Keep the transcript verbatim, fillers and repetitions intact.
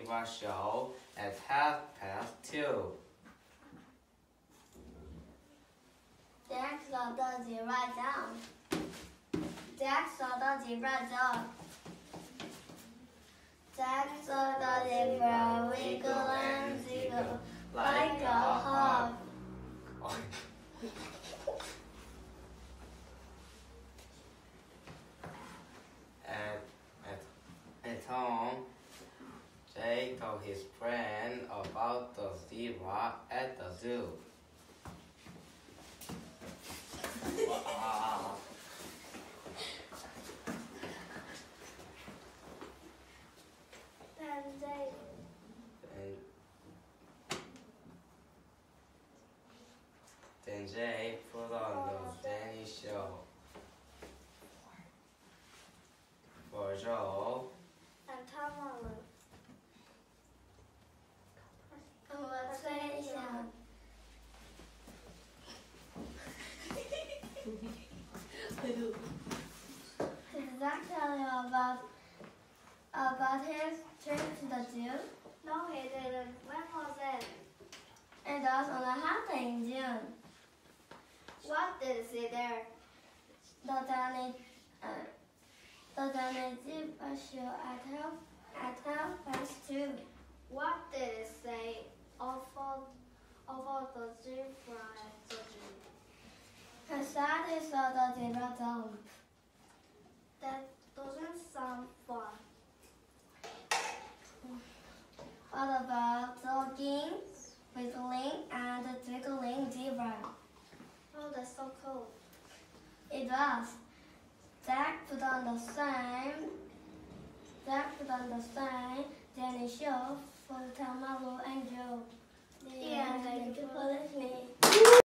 zebra show at half past two. Jack saw the zebra jump. Jack saw the zebra jump. Jack saw the zebra wiggle and ziggle like a hawk. At, at, at home, Jay told his friend about the zebra at the zoo. Wow. Then Jay, Then, then Jay put on the Zany show for Joe. and Tom conversation. Did Zach tell you about about his trip to the zoo? No, he didn't. When was it? It was on a holiday in June. What did you see there? The Zany, uh, the Zany zebra show at half at half past two. What did it say about about the zebra at the zoo? He said he saw the zebra jump. That doesn't sound fun. What about jogging, whistling, and the twinkling zebra? Oh, that's so cool. It was. Jack put on the same. Jack put on the same Zany show for Tamaru and Joe. Yeah, thank you for listening.